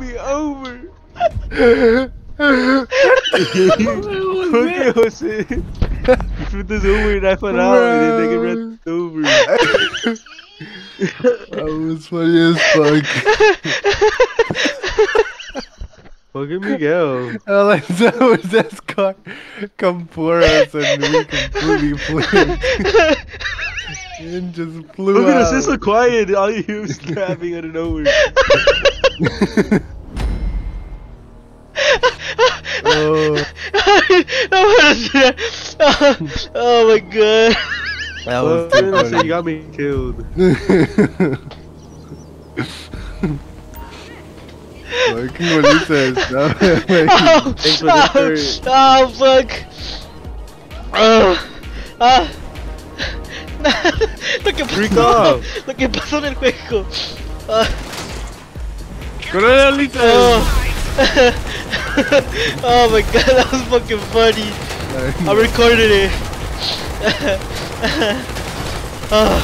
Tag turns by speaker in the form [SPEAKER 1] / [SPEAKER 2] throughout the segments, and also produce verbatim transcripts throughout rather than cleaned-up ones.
[SPEAKER 1] me over.
[SPEAKER 2] Okay,
[SPEAKER 1] Jose. You put this over and I fell out and then they get ran over.
[SPEAKER 2] That was funny as fuck.
[SPEAKER 1] Fucking Miguel.
[SPEAKER 2] All I saw was that car come for us and we completely flipped. And just flew
[SPEAKER 1] Look at
[SPEAKER 2] out.
[SPEAKER 1] us, it's so quiet. All you hear is snapping out of nowhere.
[SPEAKER 2] Oh.
[SPEAKER 3] Oh my god.
[SPEAKER 2] That was
[SPEAKER 1] Well,
[SPEAKER 2] too
[SPEAKER 1] I said
[SPEAKER 2] funny.
[SPEAKER 1] you got me killed.
[SPEAKER 2] Look what he says. No,
[SPEAKER 3] Oh,
[SPEAKER 1] Thanks for the
[SPEAKER 3] oh,
[SPEAKER 1] shirt.
[SPEAKER 3] oh fuck. Oh, ah. Lo que
[SPEAKER 1] Freak
[SPEAKER 3] pasó,
[SPEAKER 1] off.
[SPEAKER 3] lo que pasó en el juego. Ah.
[SPEAKER 2] Corre, Lisa.
[SPEAKER 3] Oh. Oh my god, that was fucking funny. I recorded it. Oh.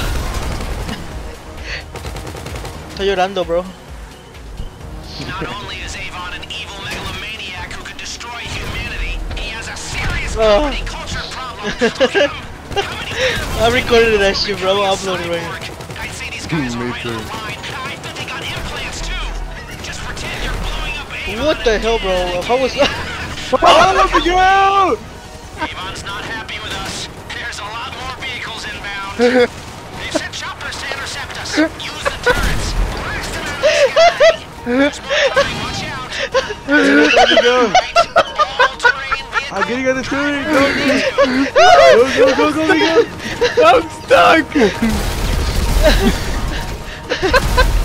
[SPEAKER 3] Estoy llorando, bro.
[SPEAKER 4] Not only is Avon an evil megalomaniac who could destroy humanity, he has a serious
[SPEAKER 3] Oh.
[SPEAKER 4] comedy culture problem. Look at him. How many
[SPEAKER 3] I recorded that shit, bro. I'm uploading right now.
[SPEAKER 4] I'd say these guys are
[SPEAKER 2] Me
[SPEAKER 4] right
[SPEAKER 2] too.
[SPEAKER 4] on the line. I bet they got implants too. Just pretend you're blowing up Avon.
[SPEAKER 3] What the hell, bro? How was that?
[SPEAKER 1] Oh, Miguel!
[SPEAKER 4] Avon's not happy with us. There's a lot more vehicles inbound. They sent choppers to intercept us. Use the turrets. Blast them out of the sky. There's more coming. Watch out.
[SPEAKER 1] Let me go.
[SPEAKER 4] All-terrain vehicle.
[SPEAKER 1] I'm getting on the turret. Go, go, go, go, go, Miguel.
[SPEAKER 2] I'm stuck.